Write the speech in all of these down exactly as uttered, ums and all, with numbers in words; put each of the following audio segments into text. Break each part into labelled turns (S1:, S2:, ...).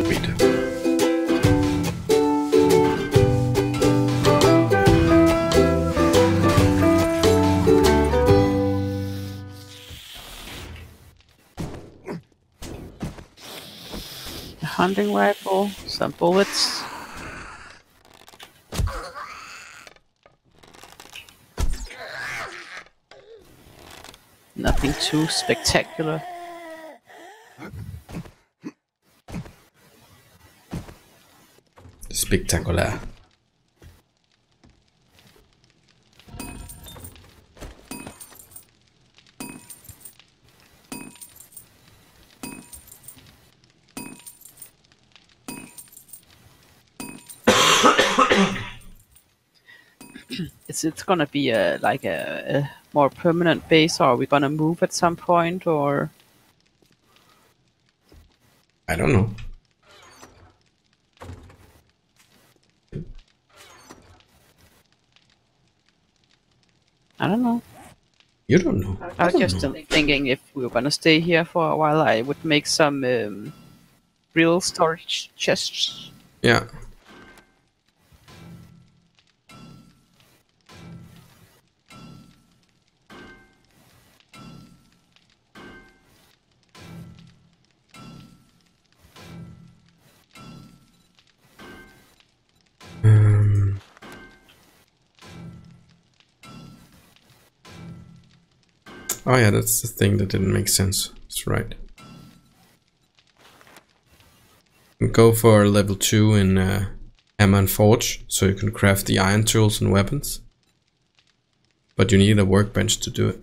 S1: bit.
S2: A hunting rifle, some bullets. Nothing too spectacular.
S1: Spectacular.
S2: Is it gonna be a like a, a more permanent base, or are we gonna move at some point, or?
S1: I don't know.
S2: I don't know.
S1: You don't know.
S2: I was
S1: don't
S2: just
S1: know.
S2: thinking if we were gonna stay here for a while, I would make some um, real storage chests.
S1: Yeah. Um, oh yeah, that's the thing that didn't make sense. That's right. Go for level two in uh, Hammer and Forge, so you can craft the iron tools and weapons. But you need a workbench to do it.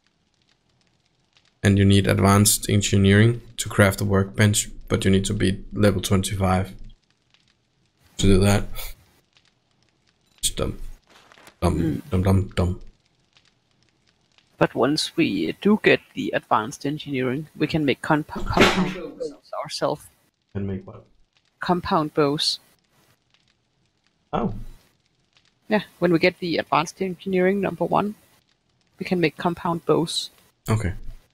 S1: And you need advanced engineering to craft a workbench, but you need to be level twenty-five to do that. It's dumb. Dumb, mm. dumb, dumb, dumb.
S2: But once we do get the advanced engineering, we can make comp compound bows ourselves.
S1: And make what?
S2: Compound bows.
S1: Oh.
S2: Yeah, when we get the advanced engineering number one, we can make compound bows.
S1: Okay.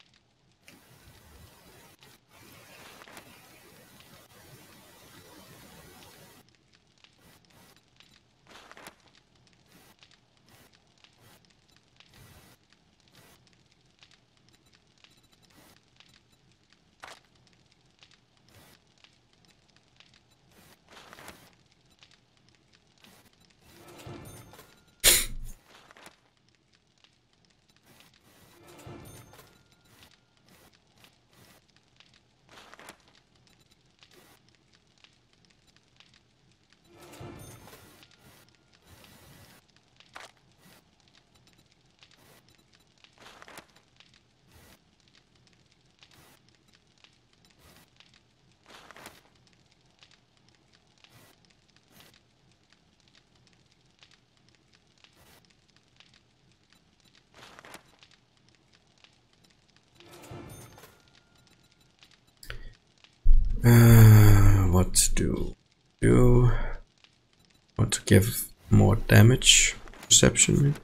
S1: Uh, what to do? Do want to give more damage perception?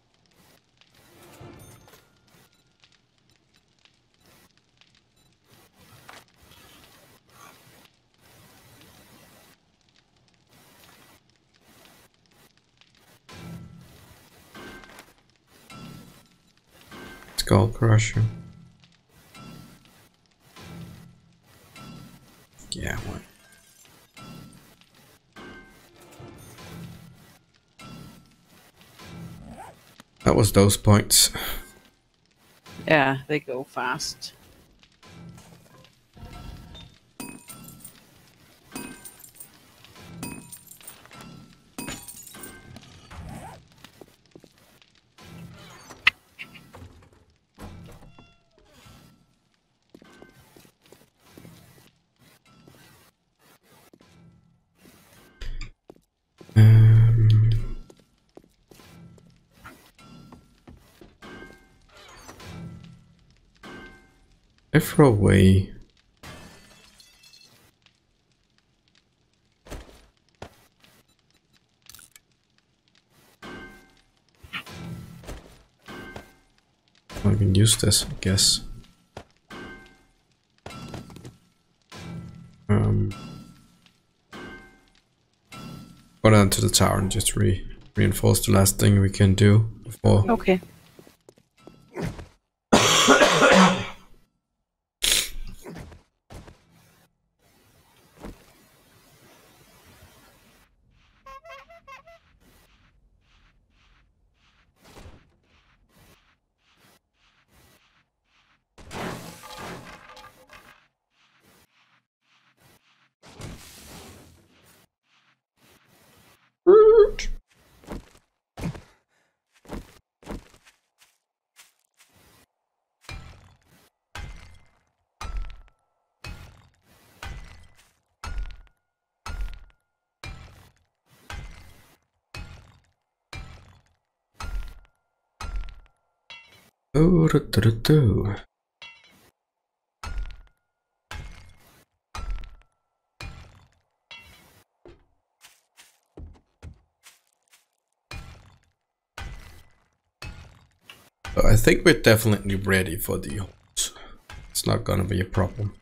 S1: Skull Crusher. Yeah, what? That was those points.
S2: Yeah, they go fast.
S1: Um, I throw away. I can use this, I guess. Um, Go down to the tower and just re reinforce the last thing we can do before.
S2: Okay.
S1: Oh, do, do, do, do. I think we're definitely ready for the hordes. It's not gonna be a problem.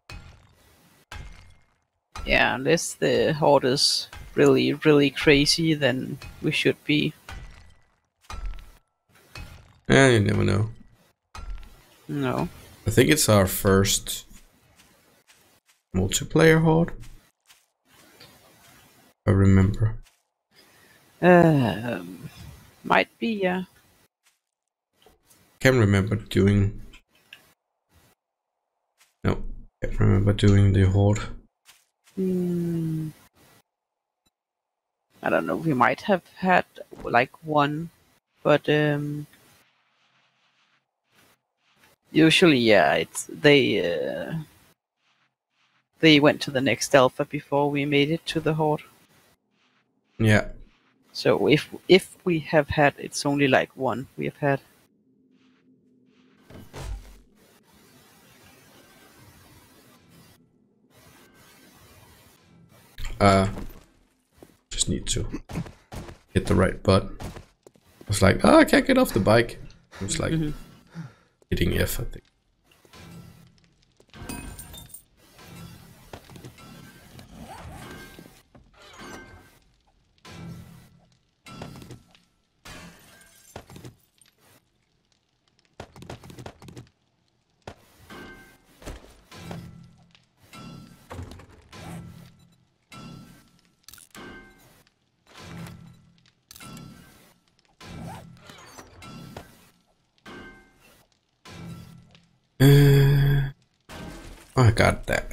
S2: Yeah, unless the horde is really, really crazy, then we should be.
S1: Yeah, you never know.
S2: No.
S1: I think it's our first multiplayer horde. I remember.
S2: Um, might be, yeah.
S1: Can't remember doing. No, can't remember doing the horde.
S2: Hmm. I don't know. We might have had like one, but um, usually, yeah, it's they uh, they went to the next alpha before we made it to the horde.
S1: Yeah.
S2: So if if we have had, it's only like one we have had.
S1: Uh, just need to hit the right button. I was like, oh, I can't get off the bike. It was like
S2: Mhm.
S1: hitting F, I think. Uh, oh, I got that.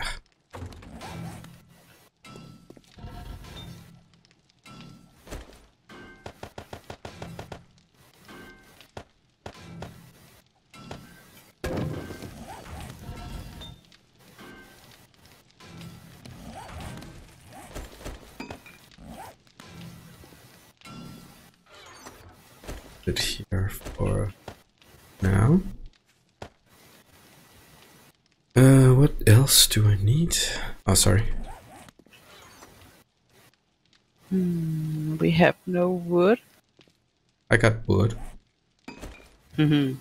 S1: It here for now. Uh, what else do I need? Oh, sorry.
S2: Hmm, we have no wood.
S1: I got wood.
S2: Mm-hmm.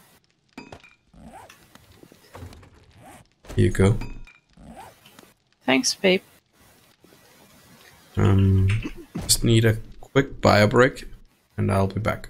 S1: Here you go.
S2: Thanks, babe.
S1: Um, just need a quick bio break, and I'll be back.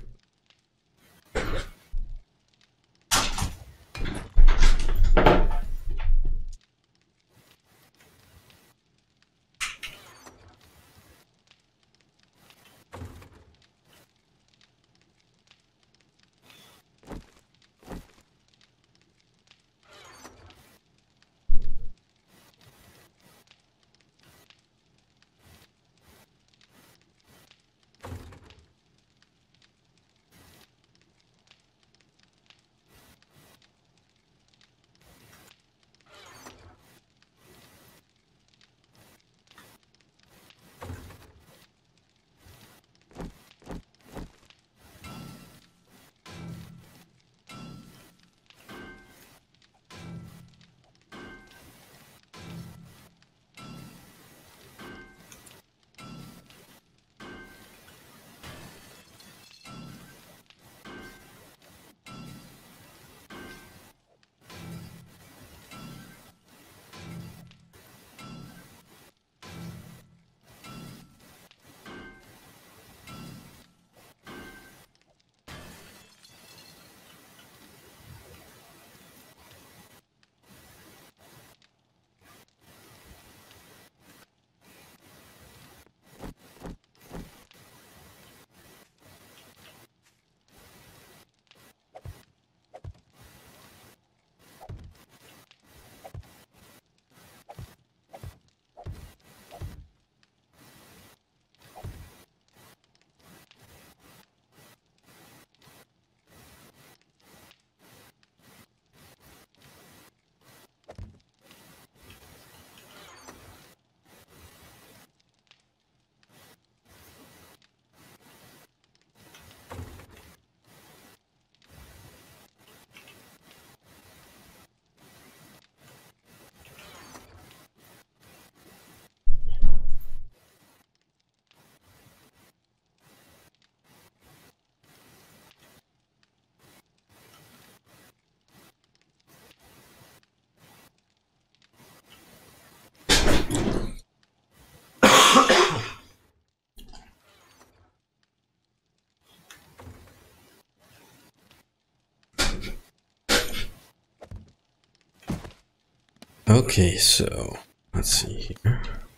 S1: Okay, so let's see here.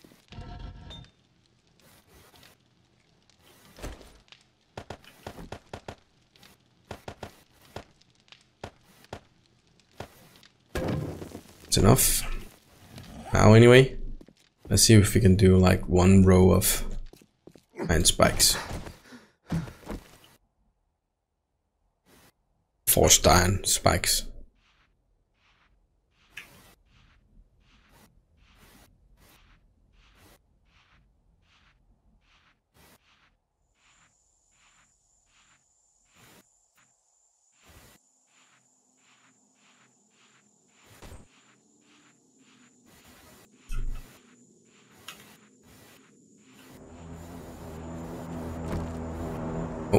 S1: It's enough. Now anyway, let's see if we can do like one row of iron spikes. Forced iron spikes. Oh.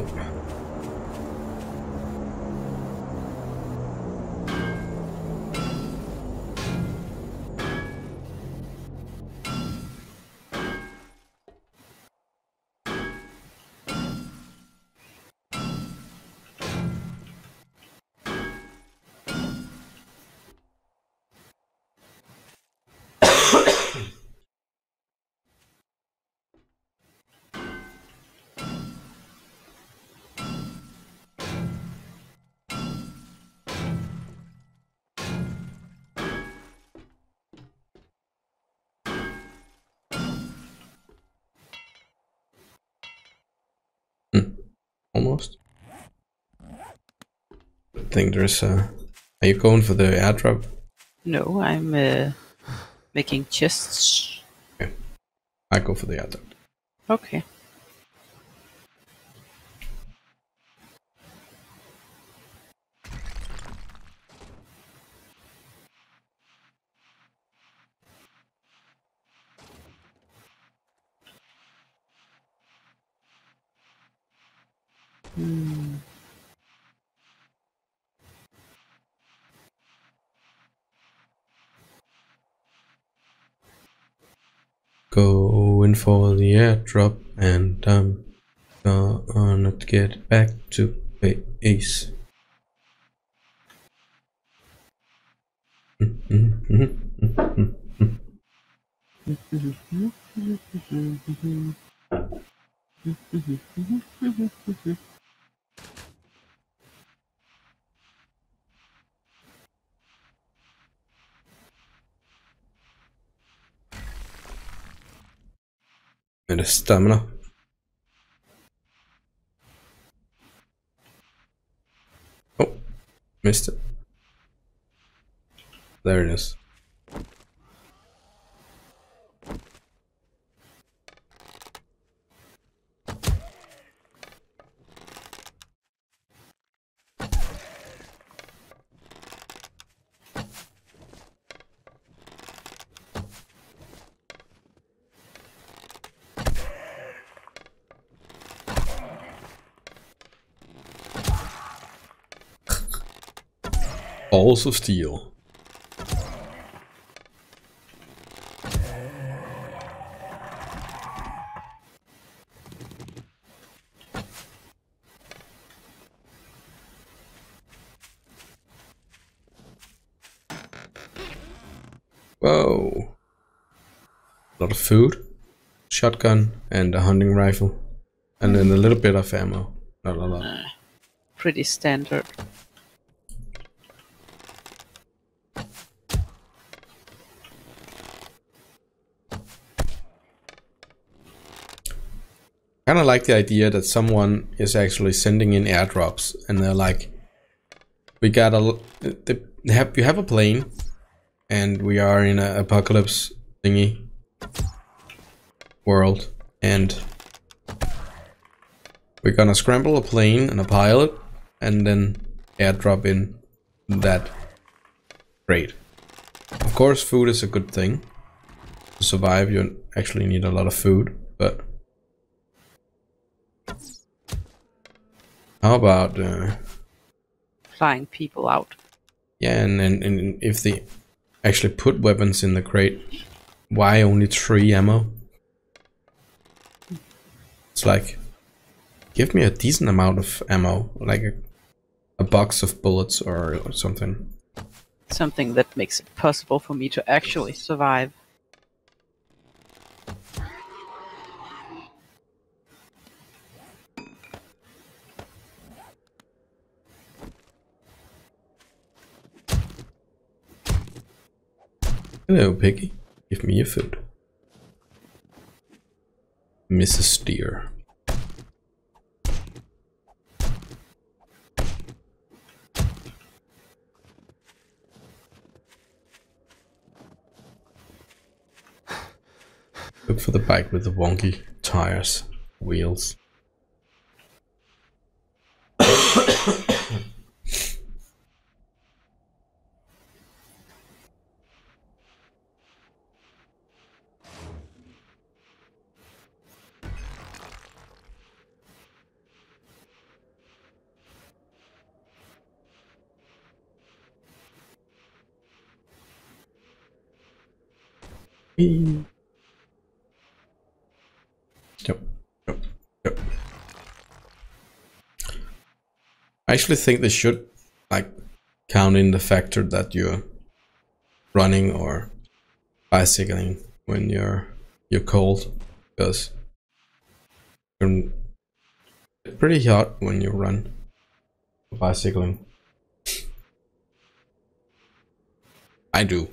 S1: Almost. I think there's a... Are you going for the airdrop?
S2: No, I'm uh, making chests.
S1: Okay. I go for the airdrop.
S2: Okay. Hmm.
S1: Going for the airdrop and I'm gonna get back to base. And a stamina. Oh, missed it. There it is. Balls of steel. Whoa. A lot of food, shotgun, and a hunting rifle. And then a little bit of ammo. Not a lot.
S2: Uh, pretty standard.
S1: I kind of like the idea that someone is actually sending in airdrops and they're like, we got a, they have, you have a plane and we are in an apocalypse thingy world and we're gonna scramble a plane and a pilot and then airdrop in that crate. Of course, food is a good thing. To survive, you actually need a lot of food, but how about uh,
S2: flying people out?
S1: Yeah, and, and and if they actually put weapons in the crate, why only three ammo? It's like, give me a decent amount of ammo, like a, a box of bullets or, or something.
S2: Something that makes it possible for me to actually survive.
S1: Hello, Piggy. Give me your food. Missus Steer. Look for the bike with the wonky tires, wheels. Yep, yep, yep. I actually think they should like count in the factor that you're running or bicycling when you're you're cold, because you're pretty hot when you run bicycling. I do.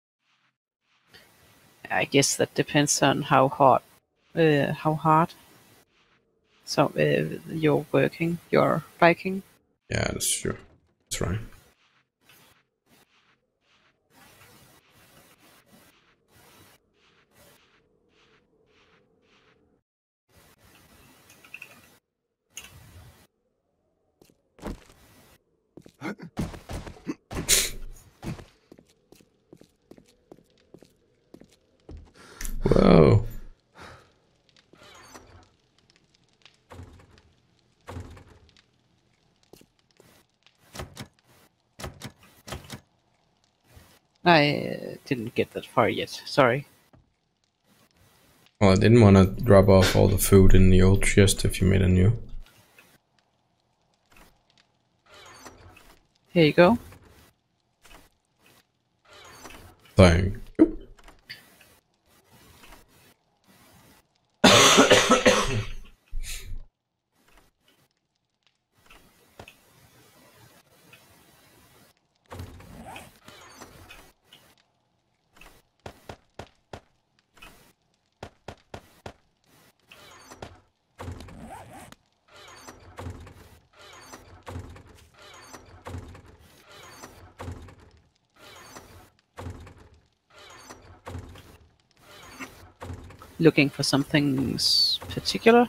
S2: I guess that depends on how hot, uh, how hard. So uh, you're working, you're biking.
S1: Yeah, that's true. That's right. Whoa.
S2: I uh, didn't get that far yet. Sorry.
S1: Well, I didn't want to drop off all the food in the old chest if you made a new.
S2: Here you go.
S1: Thank you.
S2: Looking for something s- particular?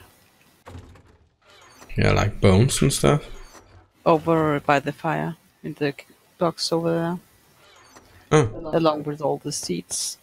S1: Yeah, like bones and stuff.
S2: Over by the fire, in the c- box over there.
S1: Oh,
S2: Along with all the seeds.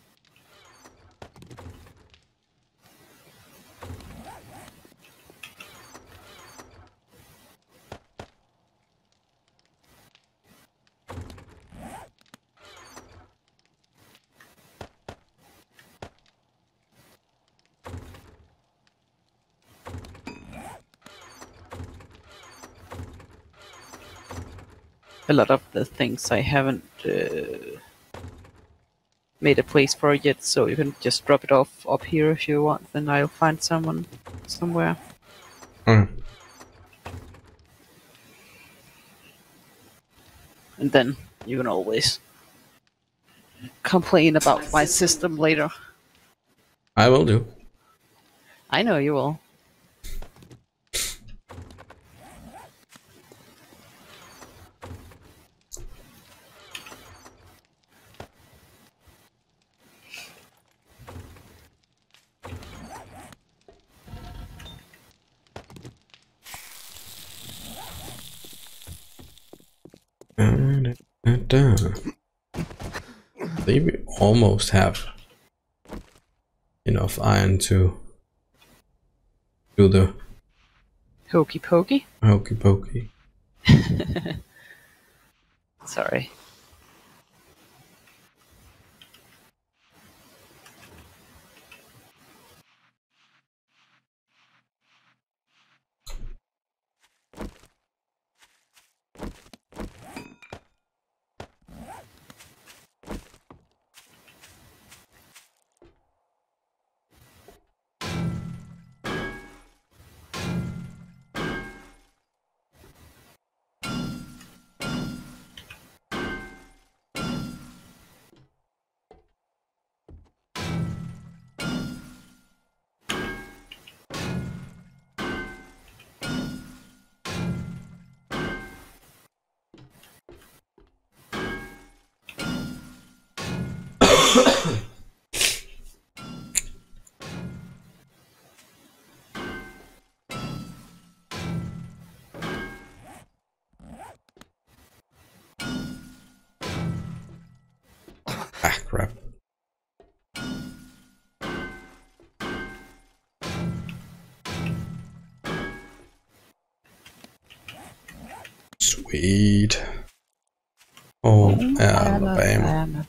S2: A lot of the things I haven't uh, made a place for yet, so you can just drop it off up here if you want, then I'll find someone somewhere.
S1: oh.
S2: And then you can always complain about my system later.
S1: I will do.
S2: I know you will.
S1: I think we almost have enough iron to do the
S2: Hokey pokey.
S1: hokey pokey.
S2: Sorry.
S1: crap. Sweet. Oh, Alabama.
S2: Alabama.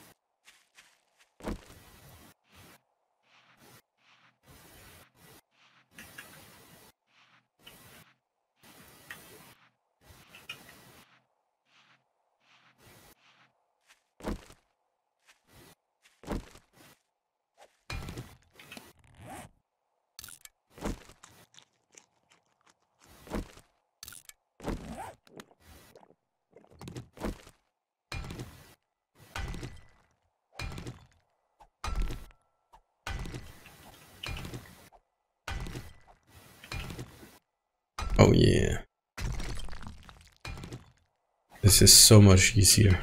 S1: Oh yeah. This is so much easier.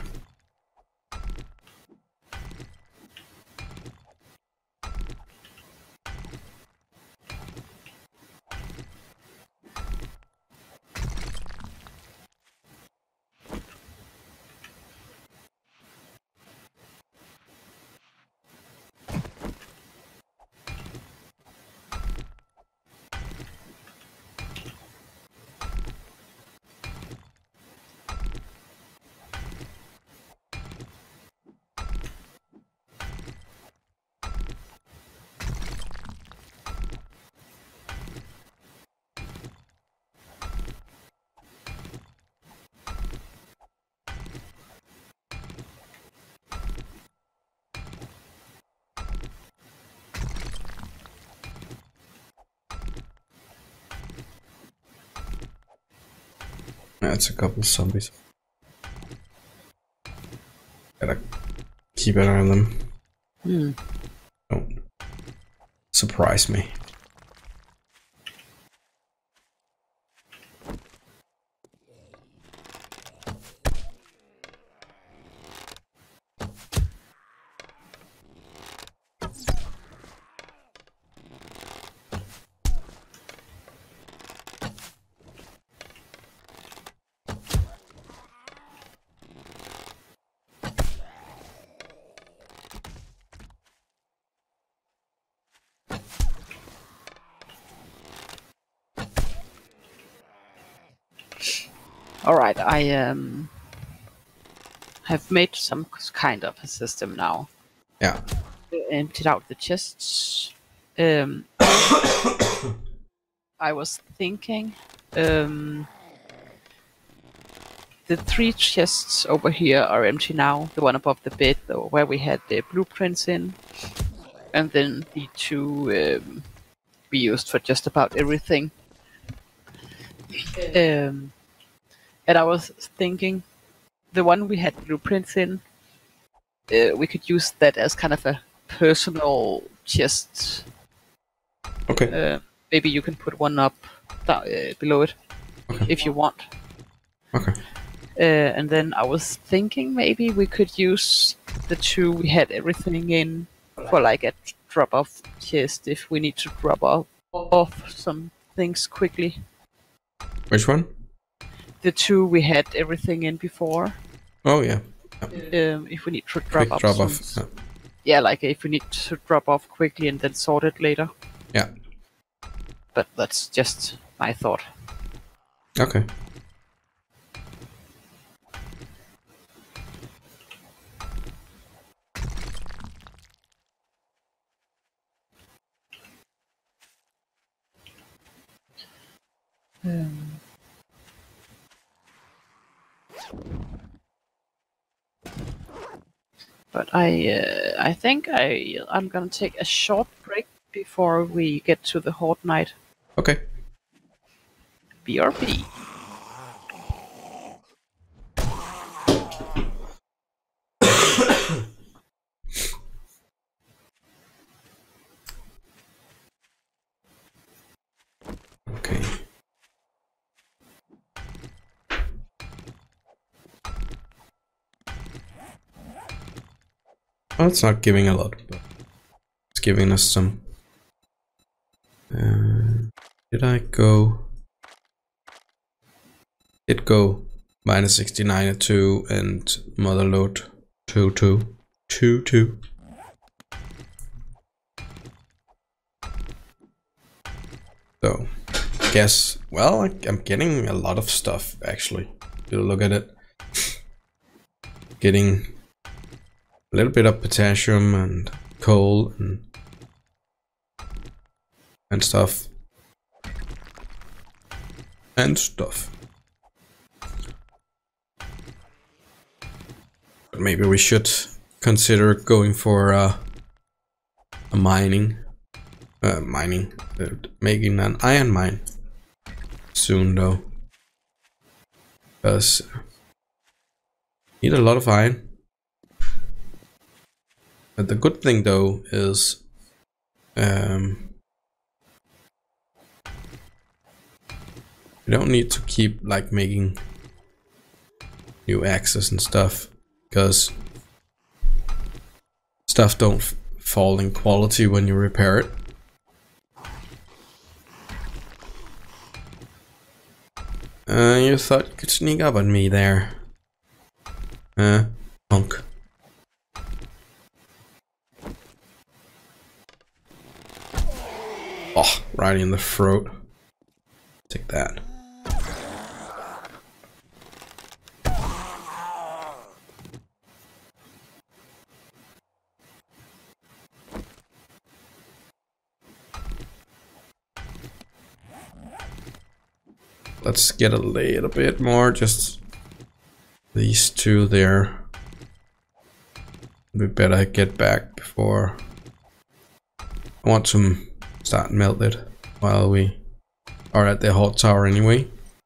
S1: That's a couple of zombies. Gotta keep an eye on them.
S2: Hmm.
S1: Don't surprise me.
S2: All right, I um have made some kind of a system now.
S1: Yeah.
S2: Emptied out the chests. Um, I was thinking, um, the three chests over here are empty now. The one above the bed, though, where we had the blueprints in, and then the two um, we used for just about everything. Um, and I was thinking, the one we had blueprints in, uh, we could use that as kind of a personal chest.
S1: Okay.
S2: Uh, maybe you can put one up uh, below it,
S1: Okay.
S2: if you want.
S1: Okay.
S2: Uh, and then I was thinking maybe we could use the two we had everything in for like a drop-off chest if we need to drop off, off some things quickly.
S1: Which one?
S2: The two we had everything in before.
S1: Oh yeah.
S2: Um, if we need to drop
S1: Quick
S2: off
S1: drop
S2: some,
S1: off. Yeah.
S2: yeah, like if we need to drop off quickly and then sort it later.
S1: Yeah.
S2: But that's just my thought.
S1: Okay.
S2: Um, but I, uh, I think I, I'm gonna take a short break before we get to the Horde Night.
S1: Okay.
S2: B R B.
S1: Okay. Well, it's not giving a lot, but it's giving us some. Uh, did I go? Did go minus sixty-nine at two and mother load two two two two. So, guess, well, I'm getting a lot of stuff, actually. You look at it. Getting a little bit of potassium and coal and, and stuff. And stuff. But maybe we should consider going for uh, a mining. Uh, mining. Uh, making an iron mine. Soon, though. Because need a lot of iron. But the good thing though is um, you don't need to keep like making new axes and stuff, because stuff don't f fall in quality when you repair it. Uh, you thought you could sneak up on me there. Uh, punk. Oh, right in the throat. Take that. Let's get a little bit more, just these two there. We better get back before I want to start melt it while we are at the hot tower anyway.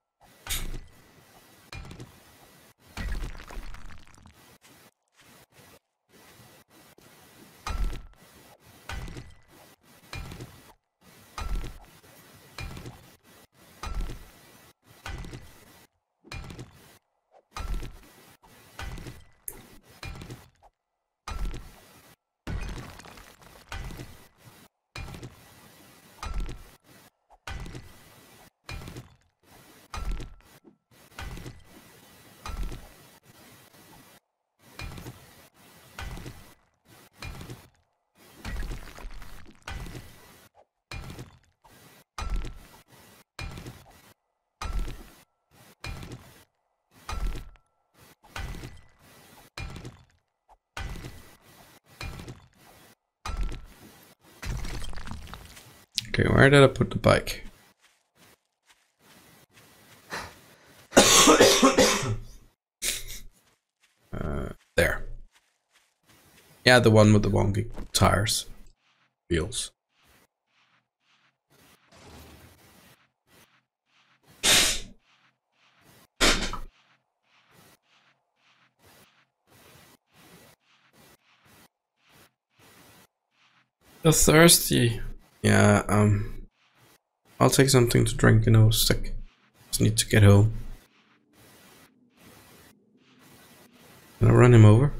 S1: Okay, where did I put the bike? uh, there. Yeah, the one with the wonky tires. Wheels. You're thirsty. Yeah, um, I'll take something to drink, you know, sick. Just need to get home. Can I run him over?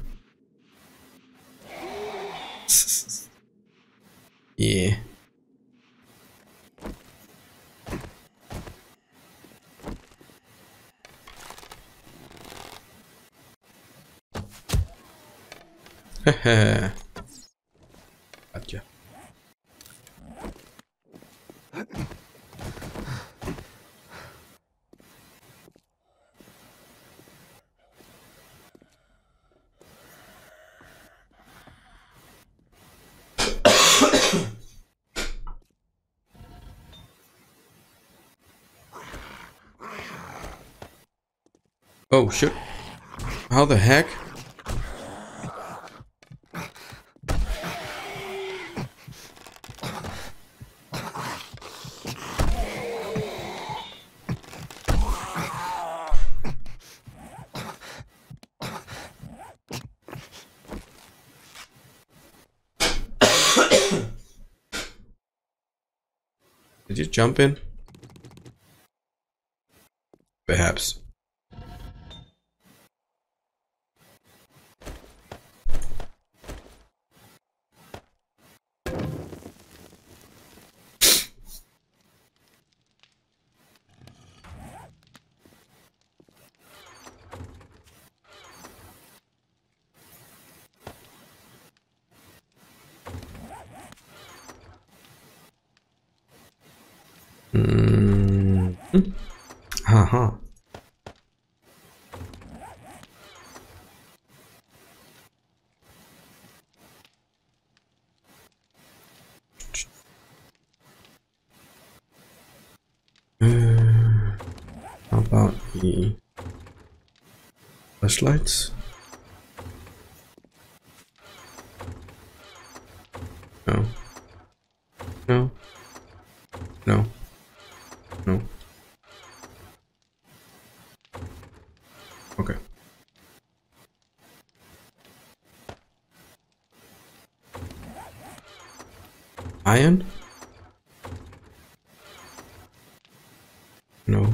S1: Yeah. Haha. Gotcha. Oh shit. How the heck? Did you jump in? Perhaps. Mm. Haha. Uh, how about the flashlights? No. No. No. No. Okay. Iron? No.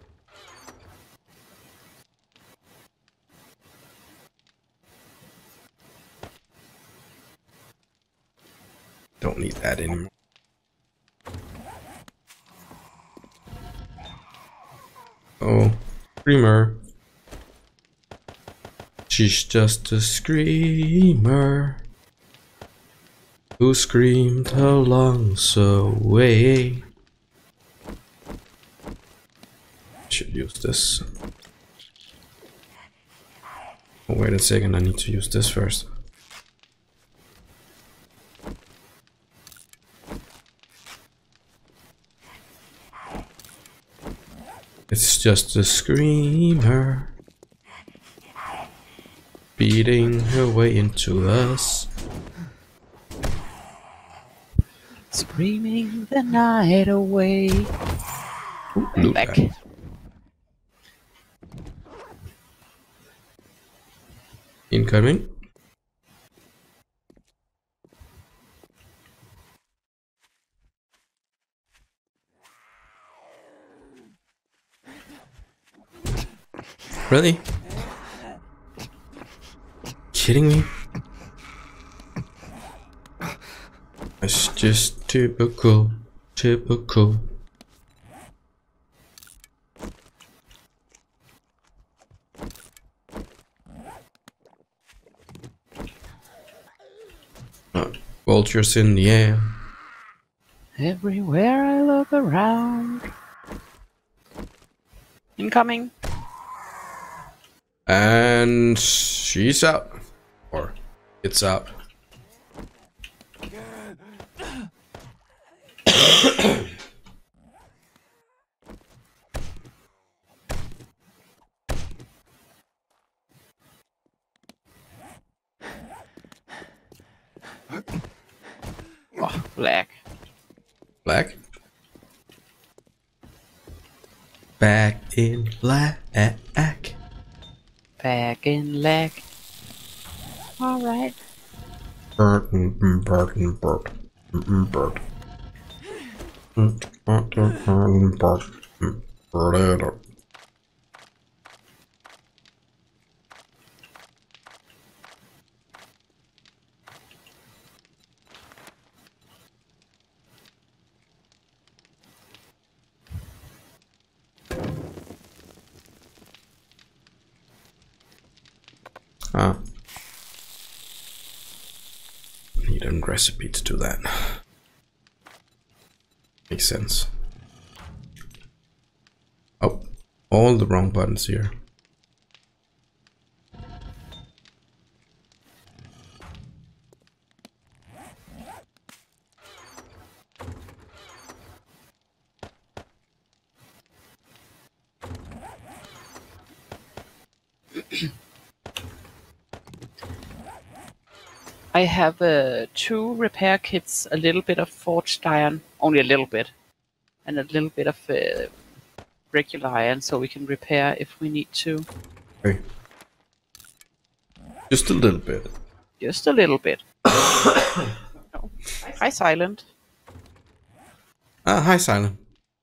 S1: Don't need that anymore. Oh, screamer. She's just a screamer who screamed her lungs away. Should use this. Oh, wait a second, I need to use this first. It's just a screamer beating her way into us.
S2: Screaming the night away.
S1: Ooh,
S2: I'm back.
S1: bag. Incoming. Really? Kidding me? It's just typical, typical. Uh, vultures in the air.
S2: Everywhere I look around. Incoming.
S1: And she's out. Or it's out.
S2: Oh, black.
S1: Black? Back in black.
S2: Back in lag. Alright.
S1: Burton, Burton, Burton, Burton. Burton. Ah. Need a recipe to do that. Makes sense. Oh, all the wrong buttons here.
S2: I have uh, two repair kits, a little bit of forged iron, only a little bit, and a little bit of uh, regular iron, so we can repair if we need to.
S1: Okay. Just a little bit.
S2: Just a little bit. Oh. Hi, Silent.
S1: Ah, hi, Silent.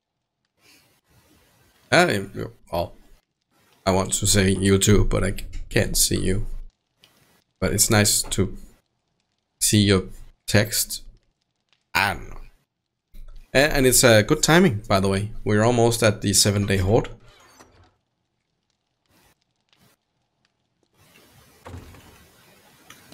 S1: Ah, well, I want to say you too, but I can't see you. But it's nice to see your text. I don't know. And, and it's a uh, good timing, by the way. We're almost at the seven day horde.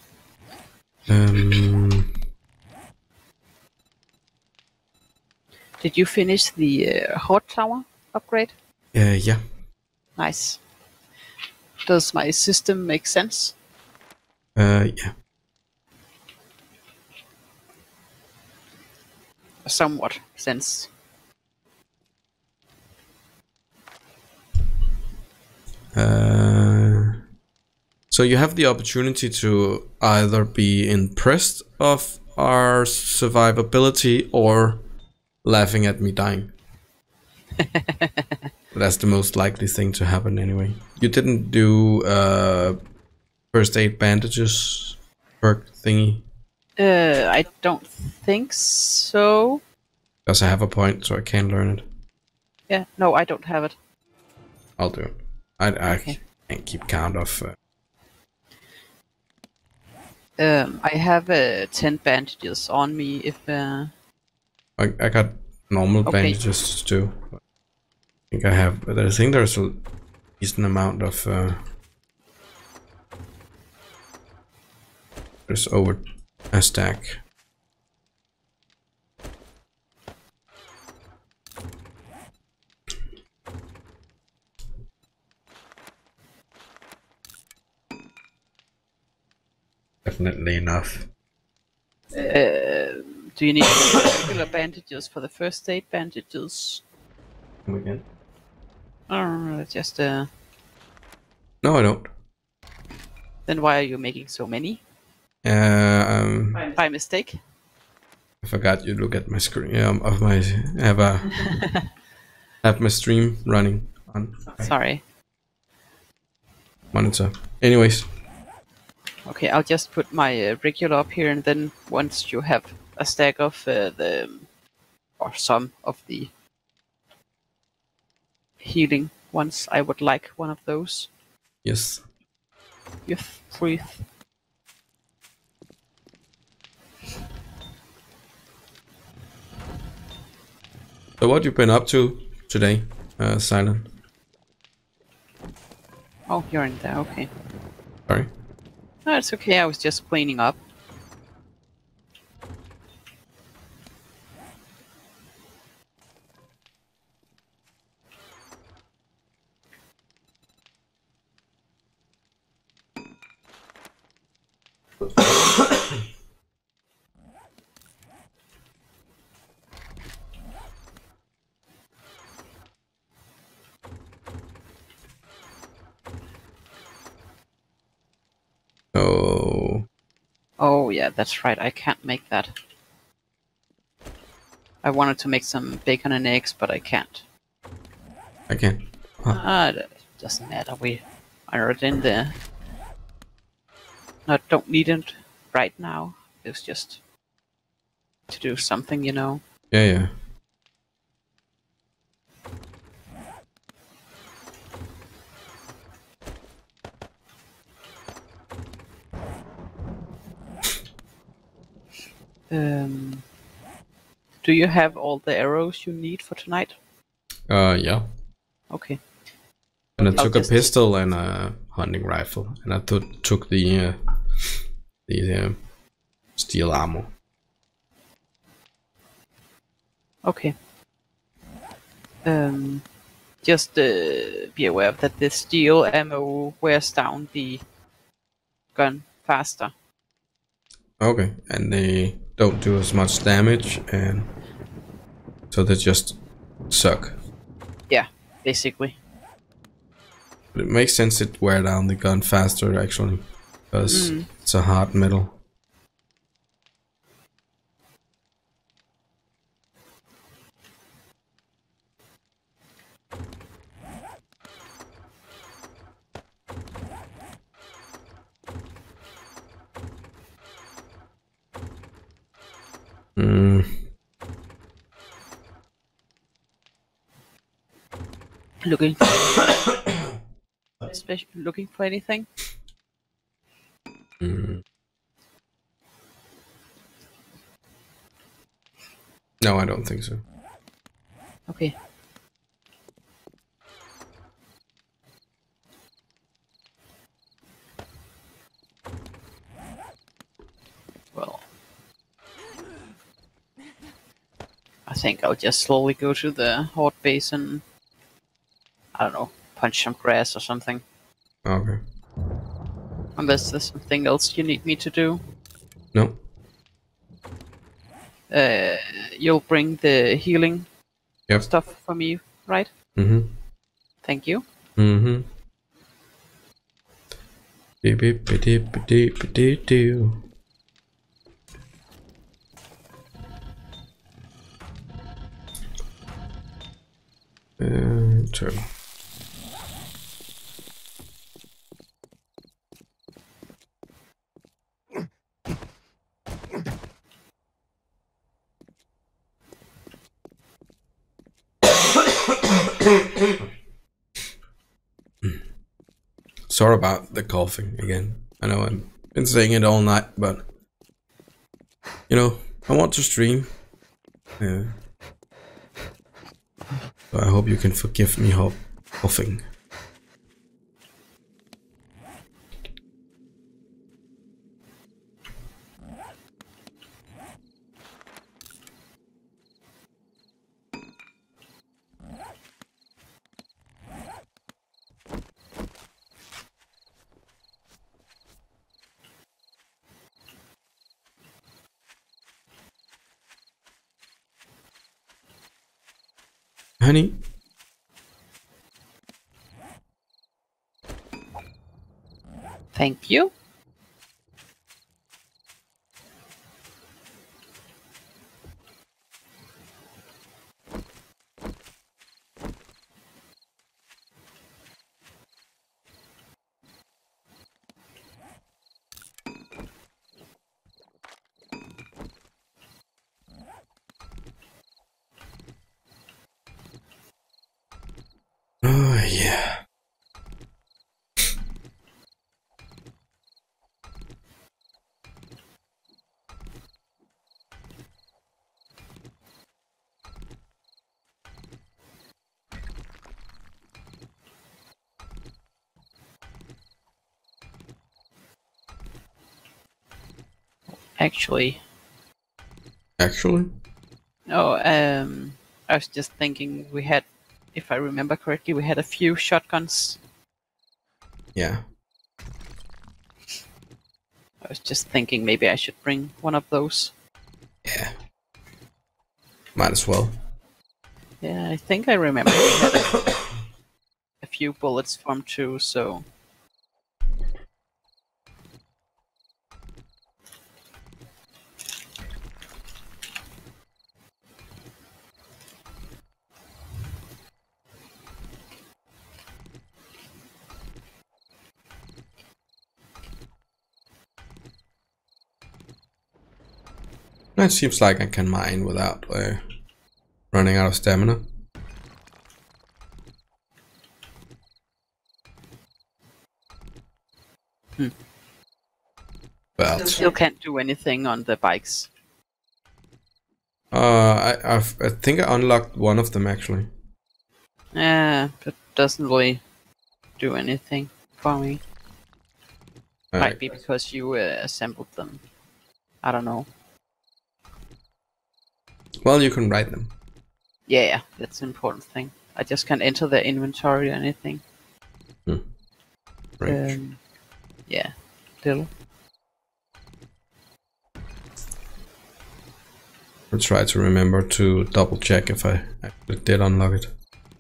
S1: Um,
S2: Did you finish the uh, hot tower upgrade?
S1: Uh, yeah.
S2: Nice. Does my system make sense?
S1: Uh, yeah.
S2: Somewhat sense.
S1: Uh, so you have the opportunity to either be impressed of our survivability or laughing at me dying. That's the most likely thing to happen anyway. You didn't do uh, first aid bandages perk thingy?
S2: Uh, I don't think so.
S1: Because I have a point, so I can learn it.
S2: Yeah, no, I don't have it.
S1: I'll do it. I, I
S2: Okay.
S1: can't keep count of... Uh,
S2: Um, I have uh, ten bandages on me if... Uh...
S1: I, I got normal
S2: Okay.
S1: bandages too. I think I have... But I think there's a decent amount of... Uh, there's over a stack. Definitely enough.
S2: Uh, do you need regular bandages for the first aid bandages?
S1: Come again?
S2: Or just... Uh...
S1: No, I don't.
S2: Then why are you making so many?
S1: Uh, um,
S2: By, by mistake?
S1: I forgot you look at my screen. Um, of my have a have my stream running on my
S2: Sorry.
S1: monitor. Anyways,
S2: Okay, I'll just put my uh, regular up here, and then once you have a stack of uh, the... or some of the healing ones, I would like one of those.
S1: yes.
S2: Yes, breathe.
S1: So what you been up to today, uh, Silent?
S2: Oh, you're in there, okay.
S1: Sorry.
S2: No, it's okay, I was just cleaning up.
S1: Oh,
S2: Oh, yeah, that's right, I can't make that. I wanted to make some bacon and eggs, but I can't.
S1: I can. Huh.
S2: Ah, that doesn't matter, we are in there. I don't need it right now, it's just to do something, you know.
S1: Yeah, yeah.
S2: Um, do you have all the arrows you need for tonight?
S1: Uh, yeah.
S2: Okay.
S1: And I
S2: I'll
S1: took a
S2: just-
S1: pistol and a hunting rifle, and I took took the uh, the uh, steel armor.
S2: Okay. Um, just uh, be aware that the steel ammo wears down the gun faster.
S1: Okay, and they don't do as much damage, and so they just suck.
S2: Yeah, basically.
S1: But it makes sense it wear down the gun faster actually, because
S2: Mm.
S1: it's a hard metal. Mm.
S2: Looking, especially looking for anything.
S1: Mm. No, I don't think so.
S2: Okay. Well, I think I'll just slowly go to the horde base and, I don't know, punch some grass or something.
S1: Okay.
S2: Unless there's something else you need me to do.
S1: No.
S2: Uh, you'll bring the healing
S1: Yep.
S2: stuff for me, right?
S1: Mm-hmm.
S2: Thank you.
S1: Mm-hmm. Beep beep beep beep beep beep beep. Uh, turn. Sorry about the coughing again. I know I've been saying it all night, but you know, I want to stream. Yeah. So I hope you can forgive me for coughing. Honey?
S2: Thank you.
S1: Oh yeah.
S2: Actually,
S1: Actually?
S2: no. Um, I was just thinking we had, if I remember correctly, we had a few shotguns.
S1: Yeah.
S2: I was just thinking maybe I should bring one of those.
S1: Yeah. Might as well.
S2: Yeah, I think I remember we had a, a few bullets from two, so.
S1: It seems like I can mine without uh, running out of stamina.
S2: Hmm.
S1: But
S2: Still can't do anything on the bikes.
S1: uh, I I've, I think I unlocked one of them actually.
S2: Yeah, but doesn't really do anything for me.
S1: Uh,
S2: Might be because you uh, assembled them. I don't know.
S1: Well, you can write them.
S2: Yeah, that's an important thing. I just can't enter the inventory or anything.
S1: Hmm. Right.
S2: Um, yeah, little.
S1: I'll try to remember to double check if I actually did unlock it.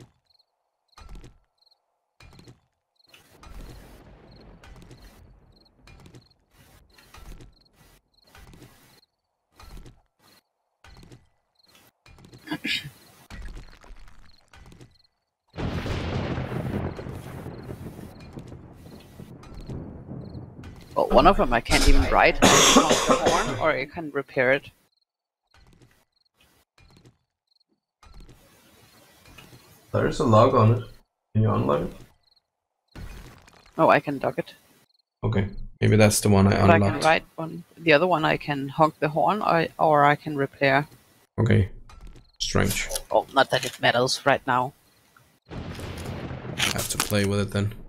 S2: Well, one of them I can't even ride. I can honk the horn, or I can repair it.
S1: There is a log on it. Can you unlock it?
S2: Oh, I can dock it.
S1: Okay, maybe that's the one I
S2: But I
S1: unlocked.
S2: can ride one. The other one I can honk the horn, or, or I can repair.
S1: Okay, strange.
S2: Oh, not that it matters right now.
S1: I have to play with it then.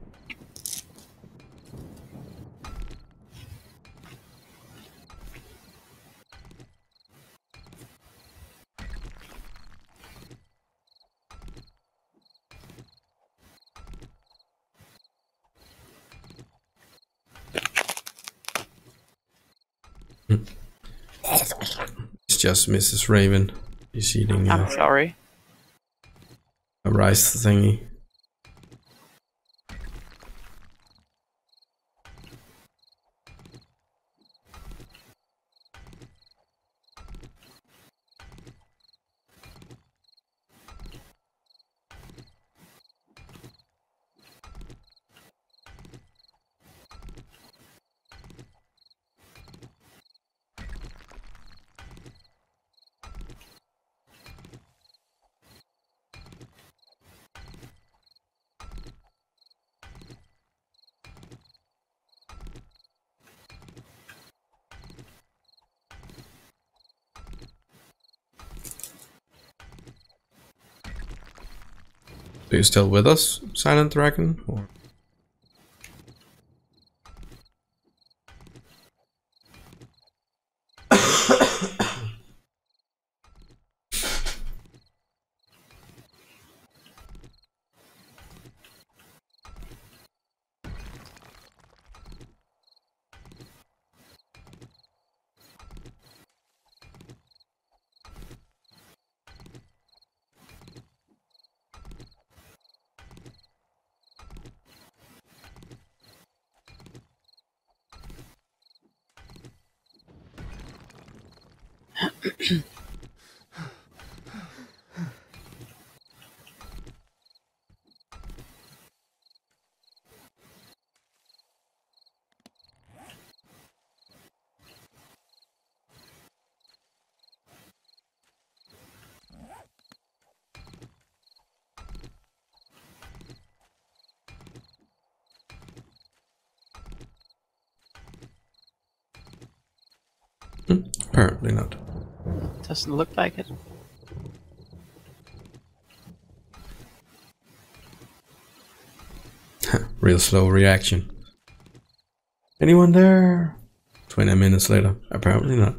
S1: It's just Missus Raven. She's eating
S2: I'm
S1: uh,
S2: sorry.
S1: a rice thingy. Are you still with us, Silent Dragon? Or? Hmm, apparently not.
S2: Doesn't look like it.
S1: Real slow reaction. Anyone there? twenty minutes later. Apparently not.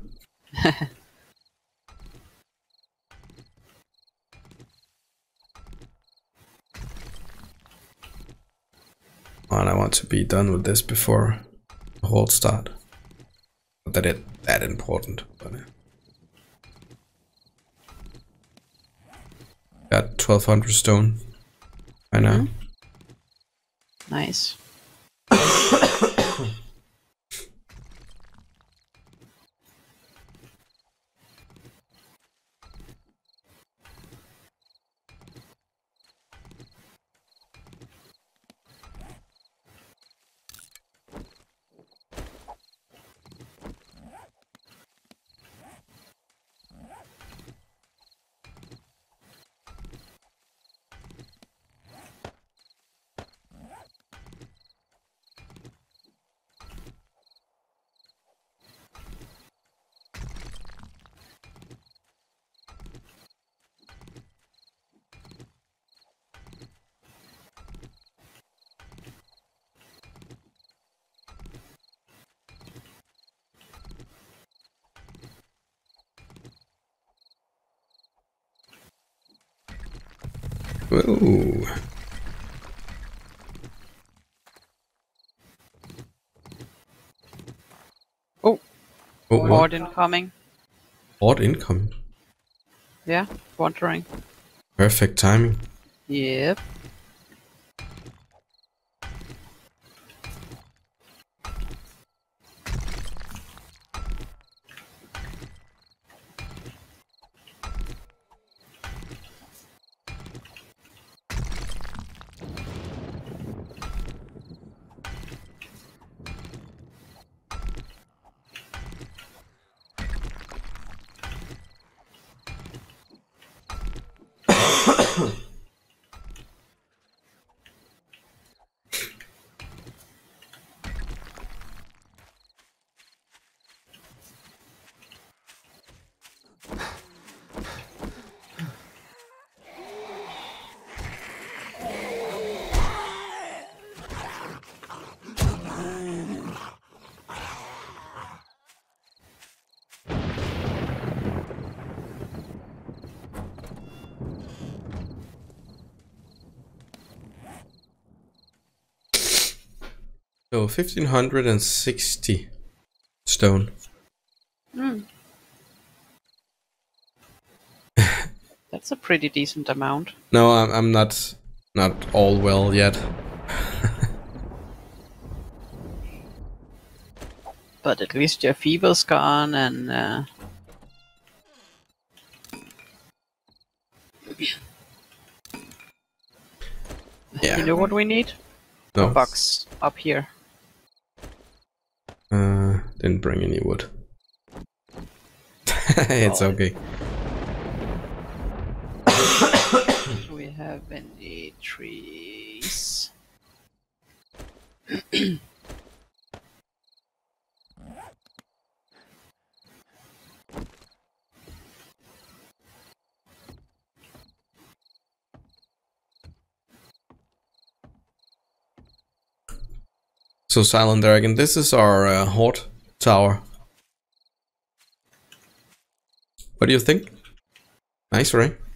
S1: And I want to be done with this before the whole start. Not that it that important, but uh, got twelve hundred stone. I know.
S2: Mm-hmm. Nice.
S1: Whoa.
S2: Oh,
S1: Oh, what?
S2: horde incoming.
S1: Horde incoming.
S2: Yeah, wandering.
S1: Perfect timing.
S2: Yep.
S1: So fifteen hundred sixty stone.
S2: That's a pretty decent amount.
S1: No, I'm, I'm not not all well yet.
S2: But at least your fever's gone and uh,
S1: Yeah.
S2: you know what we need?
S1: No.
S2: A box up here.
S1: Uh, didn't bring any wood. It's
S2: Oh.
S1: okay.
S2: Do we have any trees?
S1: So Silent Dragon, this is our uh, Horde tower. What do you think? Nice, right?